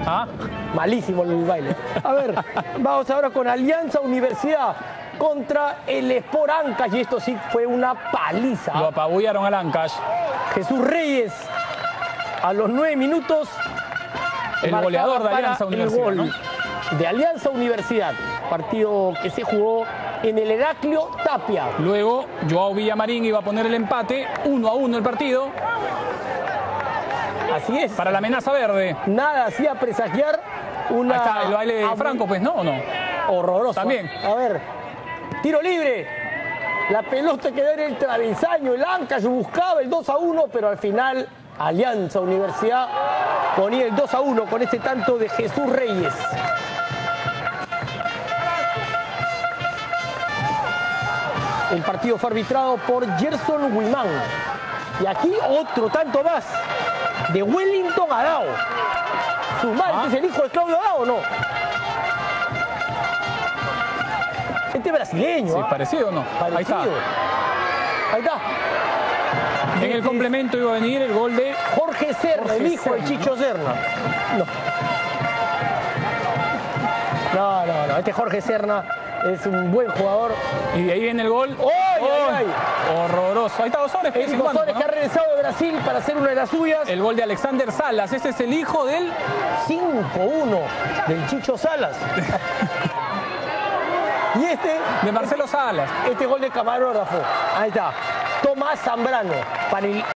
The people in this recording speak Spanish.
¿Ah? Malísimo el baile. A ver, vamos ahora con Alianza Universidad contra el Sport Ancash, y esto sí fue una paliza. Lo apabullaron al Ancash. Jesús Reyes, a los 9 minutos, El goleador de Alianza Universidad, el gol de Alianza Universidad, partido que se jugó en el Heraclio Tapia. Luego, Joao Villamarín iba a poner el empate, 1-1 el partido. Así es. Para la amenaza verde. Nada hacía presagiar una... Ahí está el baile de Franco, pues, ¿no? ¿O no? Horroroso. También. A ver, tiro libre. La pelota quedó en el travesaño. El Ancash buscaba el 2-1, pero al final Alianza Universidad ponía el 2-1 con este tanto de Jesús Reyes. El partido fue arbitrado por Gerson Huimán. Y aquí otro tanto más de Wellington Arao. Su madre, ¿es el hijo de Claudio Arao o no? Este brasileño. Sí, parecido o no. Parecido. Ahí está. Ahí está. En el complemento iba a venir el gol de Jorge Serna, el hijo de Chicho Serna. No. Este Jorge Serna es un buen jugador. Y de ahí viene el gol. ¡Ay! Horroroso. Ahí está Osores. Eric Osores, que ha regresado de Brasil para hacer una de las suyas. El gol de Alexander Salas. Este es el hijo del 5-1 del Chicho Salas. Y de Marcelo Salas. este gol de camarógrafo. Ahí está. Tomás Zambrano para el